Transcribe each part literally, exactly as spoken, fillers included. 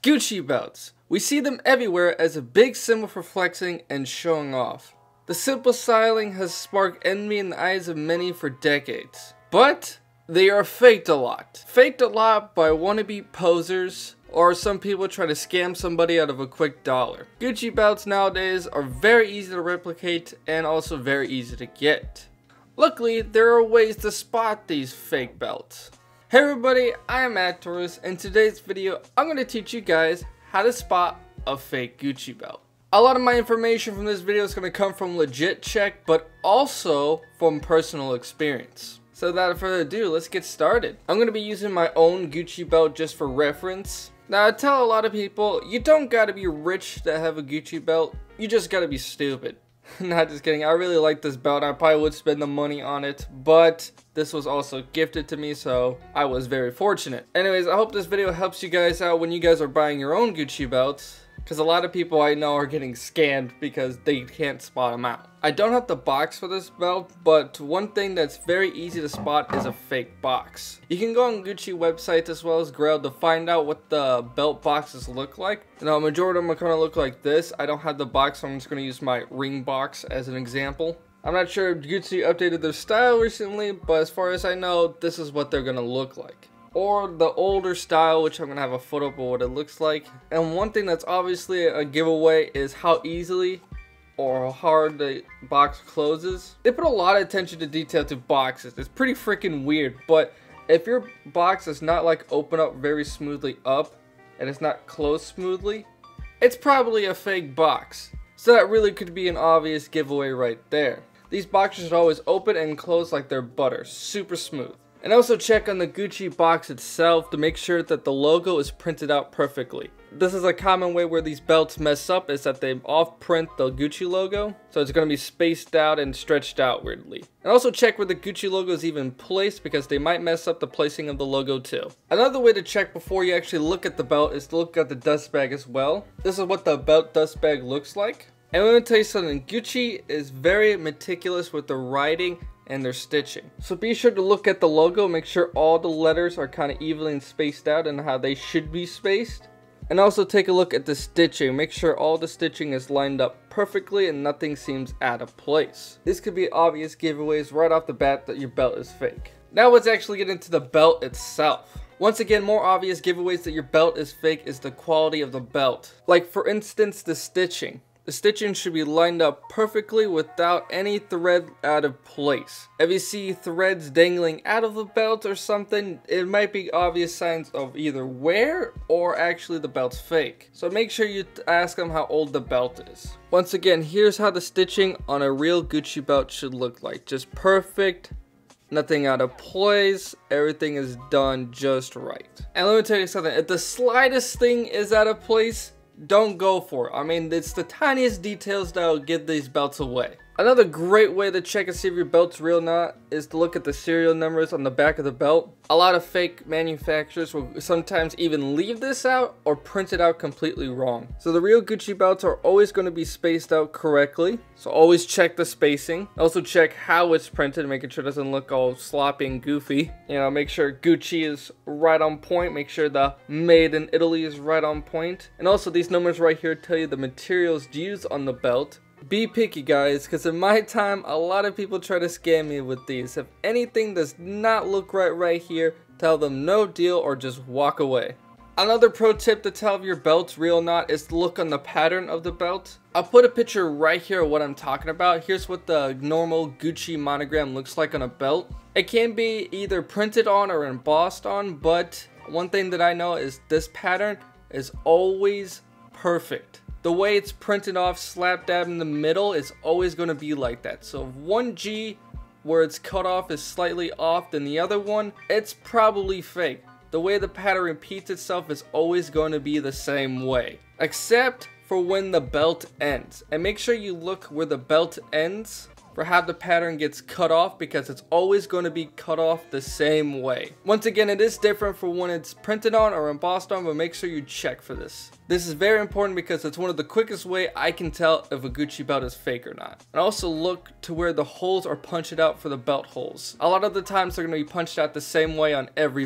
Gucci belts. We see them everywhere as a big symbol for flexing and showing off. The simple styling has sparked envy in the eyes of many for decades. But they are faked a lot. Faked a lot by wannabe posers, or some people try to scam somebody out of a quick dollar. Gucci belts nowadays are very easy to replicate and also very easy to get. Luckily, there are ways to spot these fake belts. Hey everybody, I am Actorus, and in today's video, I'm going to teach you guys how to spot a fake Gucci belt. A lot of my information from this video is going to come from legit check, but also from personal experience. So without further ado, let's get started. I'm going to be using my own Gucci belt just for reference. Now I tell a lot of people, you don't gotta be rich to have a Gucci belt, you just gotta be stupid. Not just kidding, I really like this belt, I probably would spend the money on it, but this was also gifted to me, so I was very fortunate. Anyways, I hope this video helps you guys out when you guys are buying your own Gucci belts, because a lot of people I know are getting scammed because they can't spot them out. I don't have the box for this belt, but one thing that's very easy to spot is a fake box. You can go on Gucci websites as well as Grail to find out what the belt boxes look like. Now, a majority of them are going to look like this. I don't have the box, so I'm just going to use my ring box as an example. I'm not sure if Gucci updated their style recently, but as far as I know, this is what they're going to look like. Or the older style, which I'm going to have a photo of what it looks like. And one thing that's obviously a giveaway is how easily or how hard the box closes. They put a lot of attention to detail to boxes. It's pretty freaking weird, but if your box is not like open up very smoothly up and it's not closed smoothly, it's probably a fake box. So that really could be an obvious giveaway right there. These boxes should always open and close like they're butter, super smooth. And also check on the Gucci box itself to make sure that the logo is printed out perfectly. This is a common way where these belts mess up, is that they off print the Gucci logo, so it's going to be spaced out and stretched out weirdly. And also check where the Gucci logo is even placed, because they might mess up the placing of the logo too. Another way to check before you actually look at the belt is to look at the dust bag as well. This is what the belt dust bag looks like. And I'm going to tell you something, Gucci is very meticulous with the writing and their stitching. So be sure to look at the logo, make sure all the letters are kind of evenly spaced out and how they should be spaced. And also take a look at the stitching, make sure all the stitching is lined up perfectly and nothing seems out of place. This could be obvious giveaways right off the bat that your belt is fake. Now let's actually get into the belt itself. Once again, more obvious giveaways that your belt is fake is the quality of the belt. Like for instance, the stitching. The stitching should be lined up perfectly without any thread out of place. If you see threads dangling out of the belt or something, it might be obvious signs of either wear or actually the belt's fake. So make sure you ask them how old the belt is. Once again, here's how the stitching on a real Gucci belt should look like. Just perfect, nothing out of place, everything is done just right. And let me tell you something, if the slightest thing is out of place, don't go for it. I mean, it's the tiniest details that will give these belts away. Another great way to check and see if your belt's real or not is to look at the serial numbers on the back of the belt. A lot of fake manufacturers will sometimes even leave this out or print it out completely wrong. So the real Gucci belts are always going to be spaced out correctly. So always check the spacing. Also check how it's printed, making sure it doesn't look all sloppy and goofy. You know, make sure Gucci is right on point. Make sure the made in Italy is right on point. And also these numbers right here tell you the materials used on the belt. Be picky guys, because in my time, a lot of people try to scam me with these. If anything does not look right right here, tell them no deal or just walk away. Another pro tip to tell if your belt's real or not is to look on the pattern of the belt. I'll put a picture right here of what I'm talking about. Here's what the normal Gucci monogram looks like on a belt. It can be either printed on or embossed on, but one thing that I know is this pattern is always perfect. The way it's printed off slap dab in the middle is always going to be like that. So if one G where it's cut off is slightly off than the other one, it's probably fake. The way the pattern repeats itself is always going to be the same way. Except for when the belt ends. And make sure you look where the belt ends for how the pattern gets cut off, because it's always going to be cut off the same way. Once again, it is different for when it's printed on or embossed on, but make sure you check for this. This is very important because it's one of the quickest way I can tell if a Gucci belt is fake or not. And also look to where the holes are punched out for the belt holes. A lot of the times they're going to be punched out the same way on every belt.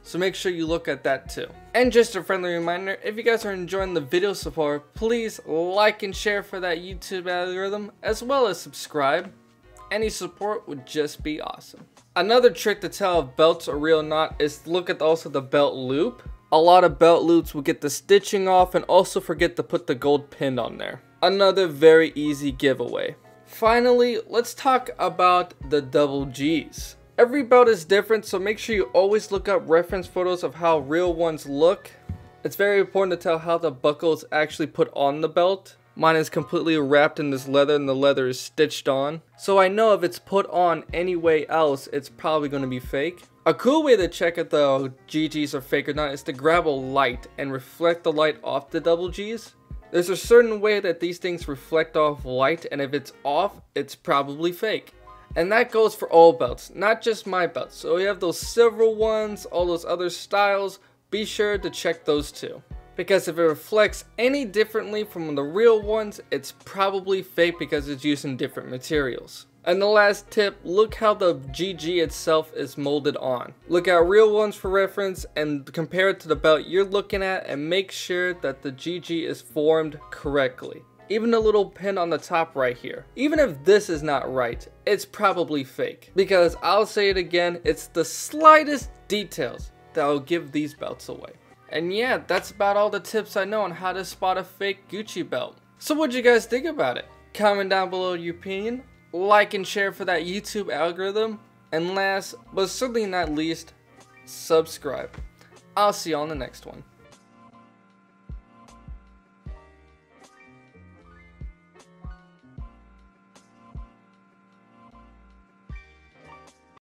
so make sure you look at that too. And just a friendly reminder, if you guys are enjoying the video so far, please like and share for that YouTube algorithm, as well as subscribe. Any support would just be awesome. Another trick to tell if belts are real or not is to look at also the belt loop. A lot of belt loops will get the stitching off and also forget to put the gold pin on there. Another very easy giveaway. Finally, let's talk about the double G's. Every belt is different, so make sure you always look up reference photos of how real ones look. It's very important to tell how the buckle is actually put on the belt. Mine is completely wrapped in this leather and the leather is stitched on. So I know if it's put on any way else, it's probably going to be fake. A cool way to check if the G Gs are fake or not is to grab a light and reflect the light off the double Gs. There's a certain way that these things reflect off light, and if it's off, it's probably fake. And that goes for all belts, not just my belts. So you have those silver ones, all those other styles, be sure to check those too. Because if it reflects any differently from the real ones, it's probably fake because it's using different materials. And the last tip, look how the G G itself is molded on. Look at real ones for reference and compare it to the belt you're looking at, and make sure that the G G is formed correctly. Even the little pin on the top right here. Even if this is not right, it's probably fake. Because I'll say it again, it's the slightest details that will give these belts away. And yeah, that's about all the tips I know on how to spot a fake Gucci belt. So what'd you guys think about it? Comment down below your opinion, like and share for that YouTube algorithm, and last but certainly not least, subscribe. I'll see you on the next one.